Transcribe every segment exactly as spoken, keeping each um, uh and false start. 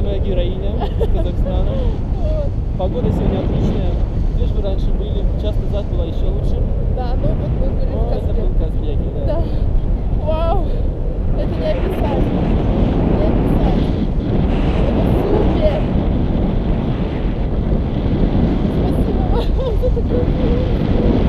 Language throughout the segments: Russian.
первая героиня Казахстана. Погода сегодня отличная. Где же вы раньше были? Час назад была еще лучше. Да, ну вот мы были О, в Казбеке. это был Казбеке, да. Да. Вау! Это не описать. Не описать. Это супер! Спасибо вам за такую милость.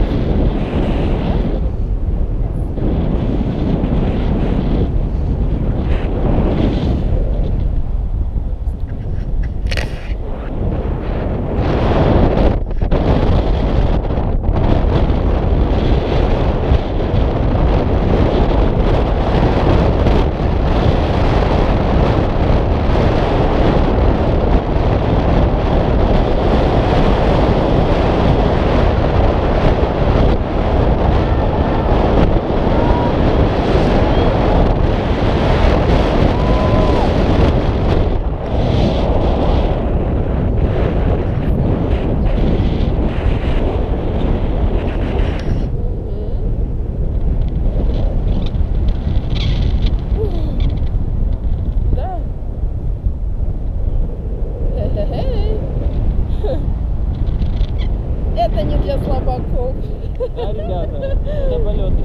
Это не для слабаков. Да, ребята, это полеты.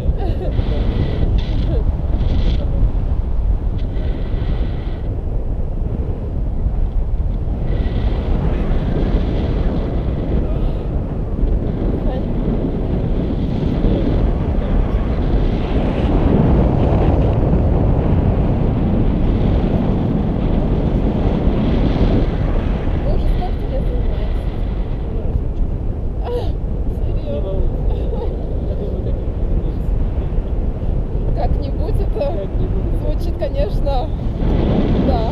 Как-нибудь это звучит, конечно, да.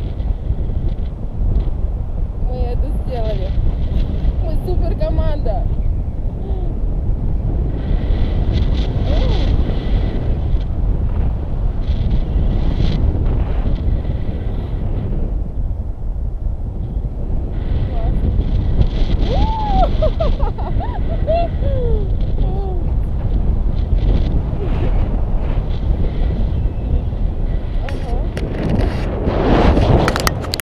Мы это сделали. Мы супер команда.